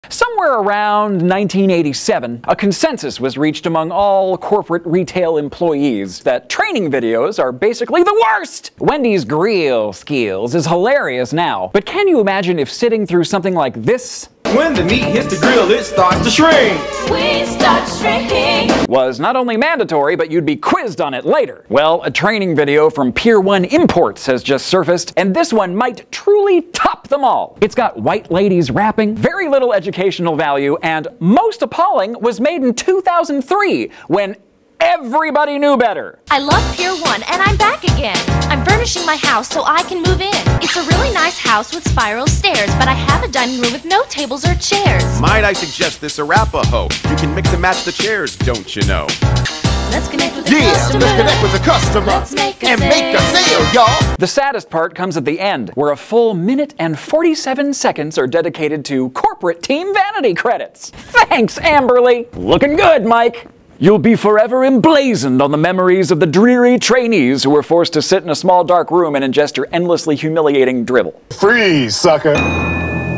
Somewhere around 1987, a consensus was reached among all corporate retail employees that training videos are basically the worst! Wendy's grill skills is hilarious now, but can you imagine if sitting through something like this? When the meat hits the grill, it starts to shrink. We start shrinking. Was not only mandatory, but you'd be quizzed on it later. Well, a training video from Pier 1 Imports has just surfaced, and this one might truly top them all. It's got white ladies rapping, very little educational value, and most appalling was made in 2003, when everybody knew better. I love Pier 1 and I'm back again. I'm furnishing my house so I can move in. It's a really nice house with spiral stairs, but I have a dining room with no tables or chairs. Might I suggest this Arapaho? You can mix and match the chairs, don't you know? Let's connect with the customer. Let's connect with the customer. Let's make a make a sale, y'all. The saddest part comes at the end, where a full minute and 47 seconds are dedicated to corporate team vanity credits. Thanks, Amberly. Looking good, Mike. You'll be forever emblazoned on the memories of the dreary trainees who were forced to sit in a small dark room and ingest your endlessly humiliating dribble. Freeze, sucker!